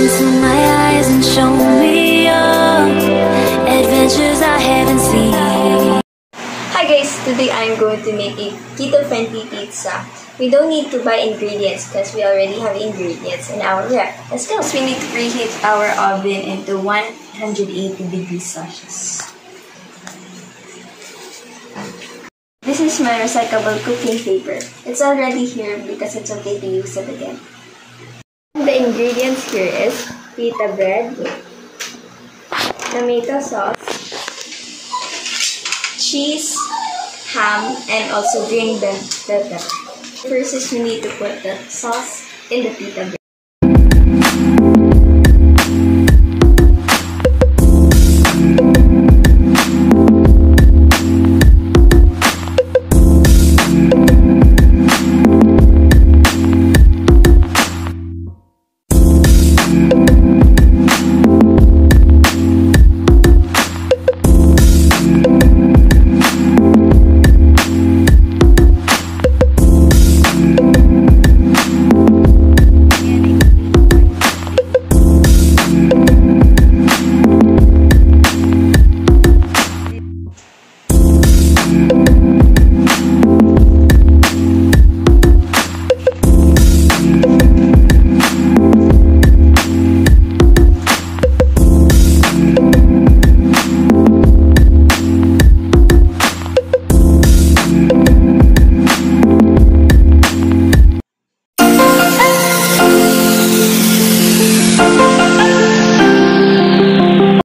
into my eyes and show me adventures I haven't seen. Hi guys, today I'm going to make a keto-friendly pizza. We don't need to buy ingredients because we already have ingredients in our rep. Let's go. We need to preheat our oven into 180 degrees Celsius. This is my recyclable cooking paper. It's already here because it's okay to use it again. The ingredients here is pita bread, tomato sauce, cheese, ham, and also green bell pepper. First is we need to put the sauce in the pita bread.